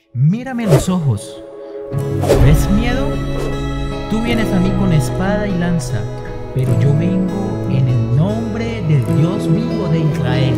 Mírame a los ojos. ¿Ves miedo? Tú vienes a mí con espada y lanza, pero yo vengo en el nombre del Dios vivo de Israel.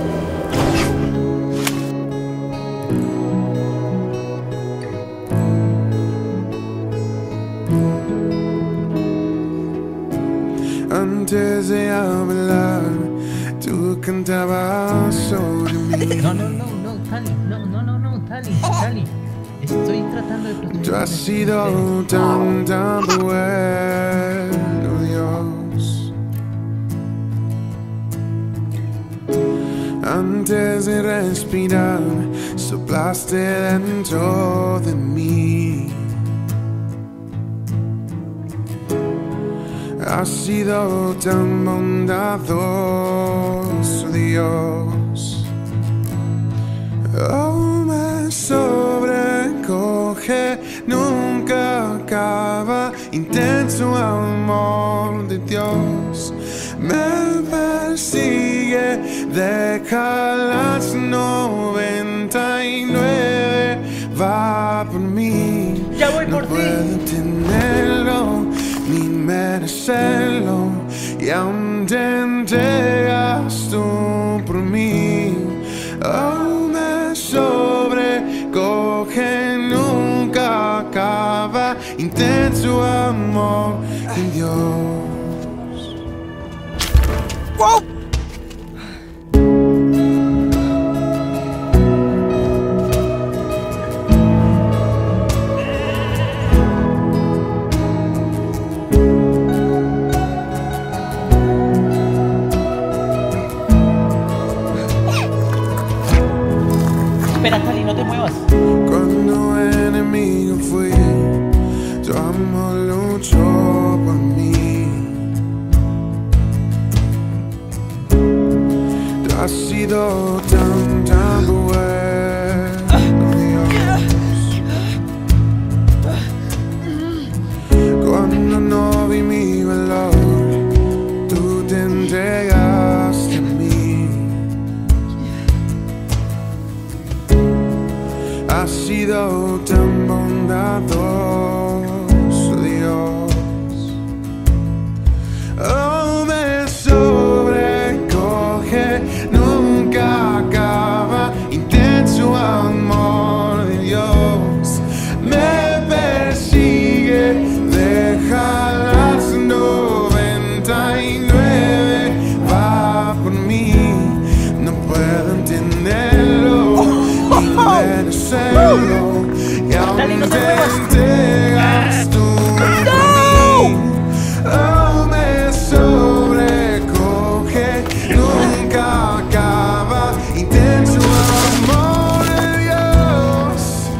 Antes de hablar, tú cantabas sobre mí. No, Tali, Tali. Estoy tratando de proteger. Tú has sido tan bueno, Dios. Antes de respirar, soplaste dentro de mí. Has sido tan bondadoso, Dios. Oh, me sobrecoge, nunca acaba, intenso amor de Dios. Me persigue, deja las 99, va por mí. Ya voy por no ti. puedo tenerlo ni merecerlo, y aún te entregas tú por mí. Oh, me sobrecoge, nunca acaba, intenso amor de Dios. ¡Wow! Espera, Tali, no te muevas. Cuando enemigo fui, tu amor luchó por mí. Tú has sido tan bueno, Dios. Cuando no vi mi valor, tú te entregaste a mí. Has sido tan bondadoso, Dios. Oh, me sobrecoge, nunca acaba, intenso amor de Dios. Me persigue, deja las 99, va por mí. No puedo entenderlo ni merecerlo, y aún Dale, no te te muevas. entregas tú por mí. Oh, me sobrecoge, nunca acaba, intenso amor de Dios.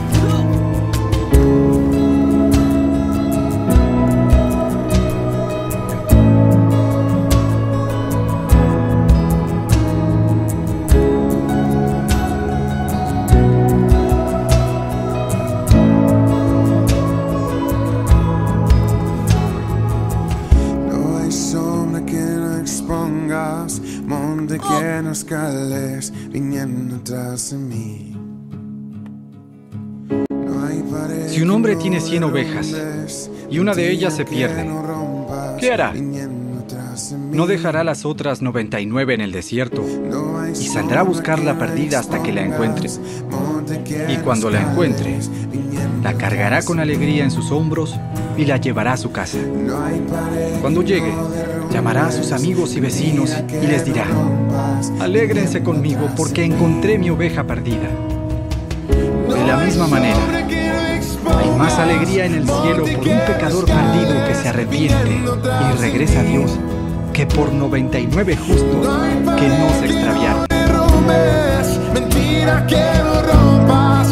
No hay sombra que no expongas, monte que no escales, viniendo tras de mí. No hay pared Si un hombre que tiene no 100 ovejas, derrumbes, y una de ellas se mentira que pierde, no rompas, ¿qué hará? viniendo tras de mí. ¿No dejará las otras 99 en el desierto No hay y saldrá a buscar la sombra que perdida no hasta que la encuentre? expongas, monte que Y no cuando la encuentre, escales, viniendo la cargará tras con de mí. alegría en sus hombros y la llevará a su casa. No hay pared Cuando que llegue, no derrumbes, llamará a sus amigos y vecinos y les dirá: alégrense conmigo porque encontré mi oveja perdida. De la misma manera, hay más alegría en el cielo por un pecador perdido que se arrepiente y regresa a Dios que por 99 justos que no se extraviaron. Mentira que no rompas,